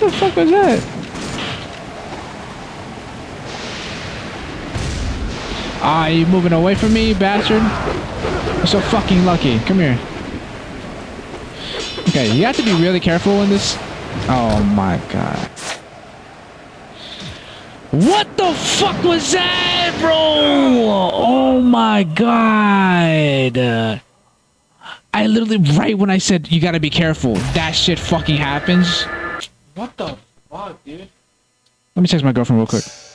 the fuck was that? Ah, you moving away from me, bastard? You're so fucking lucky. Come here. Okay, you have to be really careful in this. Oh my god. What the fuck was that, bro? Oh my god. I literally, right when I said you gotta be careful, that shit fucking happens. What the fuck, dude? Let me text my girlfriend real quick.